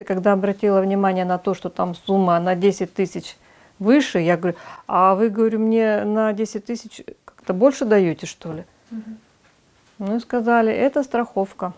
Когда обратила внимание на то, что там сумма на 10 тысяч выше, я говорю, а вы, говорю, мне на 10 тысяч как-то больше даете, что ли? Ну и сказали, это страховка.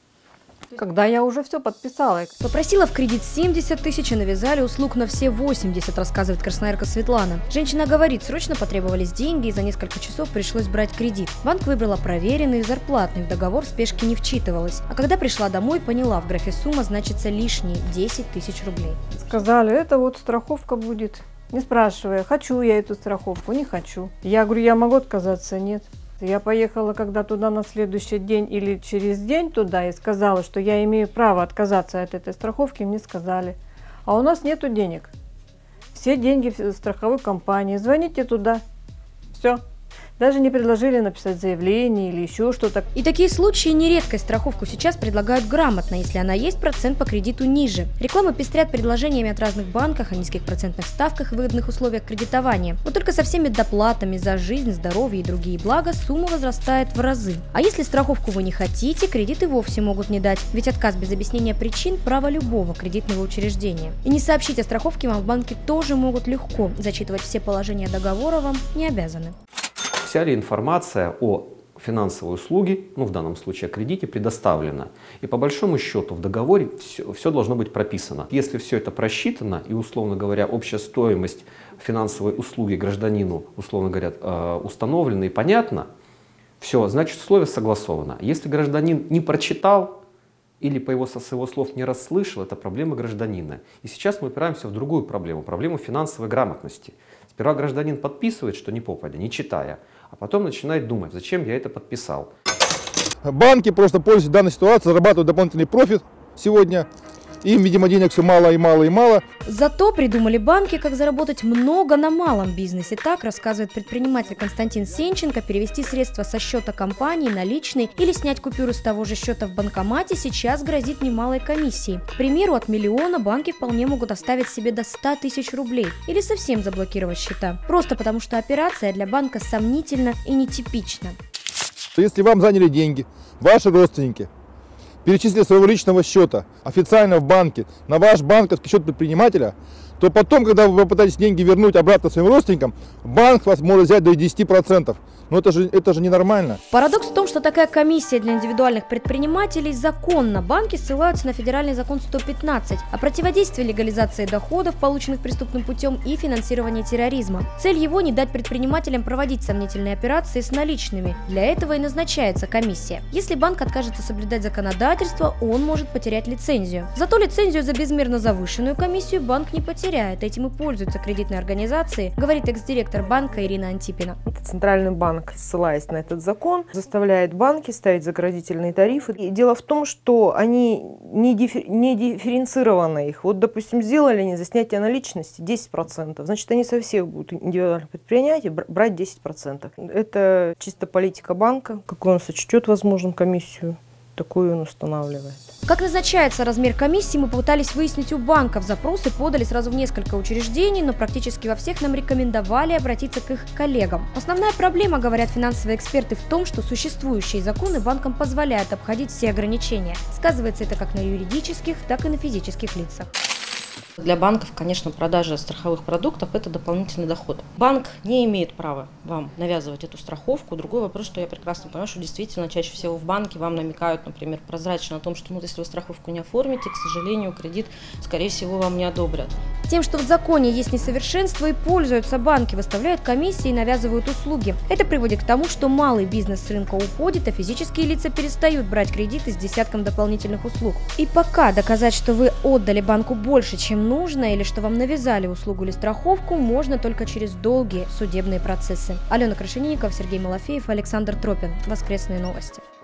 Когда я уже все подписала. Попросила в кредит 70 тысяч и навязали услуг на все 80, рассказывает красноярка Светлана. Женщина говорит, срочно потребовались деньги и за несколько часов пришлось брать кредит. Банк выбрала проверенный и зарплатный, в договор спешки не вчитывалась. А когда пришла домой, поняла, в графе сумма значится лишние 10 тысяч рублей. Сказали, это вот страховка будет. Не спрашивая, хочу я эту страховку, не хочу. Я говорю, я могу отказаться, нет. Я поехала когда туда на следующий день или через день туда и сказала, что я имею право отказаться от этой страховки, мне сказали, а у нас нету денег. Все деньги в страховой компании, звоните туда, все. Даже не предложили написать заявление или еще что-то. И такие случаи не редкость. Страховку сейчас предлагают грамотно, если она есть, процент по кредиту ниже. Рекламы пестрят предложениями от разных банков о низких процентных ставках и выгодных условиях кредитования. Но только со всеми доплатами за жизнь, здоровье и другие блага сумма возрастает в разы. А если страховку вы не хотите, кредит и вовсе могут не дать. Ведь отказ без объяснения причин – право любого кредитного учреждения. И не сообщить о страховке вам в банке тоже могут легко. Зачитывать все положения договора вам не обязаны. Вся ли информация о финансовой услуге, ну в данном случае о кредите, предоставлена. И по большому счету в договоре все должно быть прописано. Если все это просчитано и, условно говоря, общая стоимость финансовой услуги гражданину, условно говоря, установлена и понятна, все, значит условие согласовано. Если гражданин не прочитал или с его слов не расслышал, это проблема гражданина. И сейчас мы упираемся в другую проблему, проблему финансовой грамотности. Сперва гражданин подписывает, что не попадя, не читая, а потом начинает думать, зачем я это подписал. Банки просто пользуются данной ситуацией, зарабатывают дополнительный профит сегодня. Им, видимо, денег все мало и мало и мало. Зато придумали банки, как заработать много на малом бизнесе. Так рассказывает предприниматель Константин Сенченко. Перевести средства со счета компании на личный или снять купюру с того же счета в банкомате сейчас грозит немалой комиссией. К примеру, от миллиона банки вполне могут оставить себе до 100 тысяч рублей или совсем заблокировать счета. Просто потому, что операция для банка сомнительна и нетипична. Если вам заняли деньги, ваши родственники перечислили своего личного счета официально в банке на ваш банковский счет предпринимателя, то потом, когда вы попытаетесь деньги вернуть обратно своим родственникам, банк вас может взять до 10%. Но это же ненормально. Парадокс в том, что такая комиссия для индивидуальных предпринимателей законна. Банки ссылаются на федеральный закон 115 о противодействии легализации доходов, полученных преступным путем, и финансировании терроризма. Цель его – не дать предпринимателям проводить сомнительные операции с наличными. Для этого и назначается комиссия. Если банк откажется соблюдать законодательство, он может потерять лицензию. Зато лицензию за безмерно завышенную комиссию банк не потеряет. Этим и пользуются кредитные организации, говорит экс-директор банка Ирина Антипина. Центральный банк, ссылаясь на этот закон, заставляет банки ставить заградительные тарифы. И дело в том, что они не дифференцированы их. Вот, допустим, сделали они за снятие наличности 10%, значит, они со всех будут индивидуальных предприятий брать 10%. Это чисто политика банка, какой он сочтет возможным комиссию, такую он устанавливает. Как назначается размер комиссии, мы попытались выяснить у банков. Запросы подали сразу в несколько учреждений, но практически во всех нам рекомендовали обратиться к их коллегам. Основная проблема, говорят финансовые эксперты, в том, что существующие законы банкам позволяют обходить все ограничения. Сказывается это как на юридических, так и на физических лицах. Для банков, конечно, продажа страховых продуктов – это дополнительный доход. Банк не имеет права вам навязывать эту страховку. Другой вопрос, что я прекрасно понимаю, что действительно чаще всего в банке вам намекают, например, прозрачно о том, что если вы страховку не оформите, к сожалению, кредит, скорее всего, вам не одобрят. Тем, что в законе есть несовершенства, и пользуются банки, выставляют комиссии и навязывают услуги. Это приводит к тому, что малый бизнес с рынка уходит, а физические лица перестают брать кредиты с десятком дополнительных услуг. И пока доказать, что вы отдали банку больше, чем нужно, или что вам навязали услугу или страховку, можно только через долгие судебные процессы. Алена Крашенинникова, Сергей Малафеев, Александр Тропин. Воскресные новости.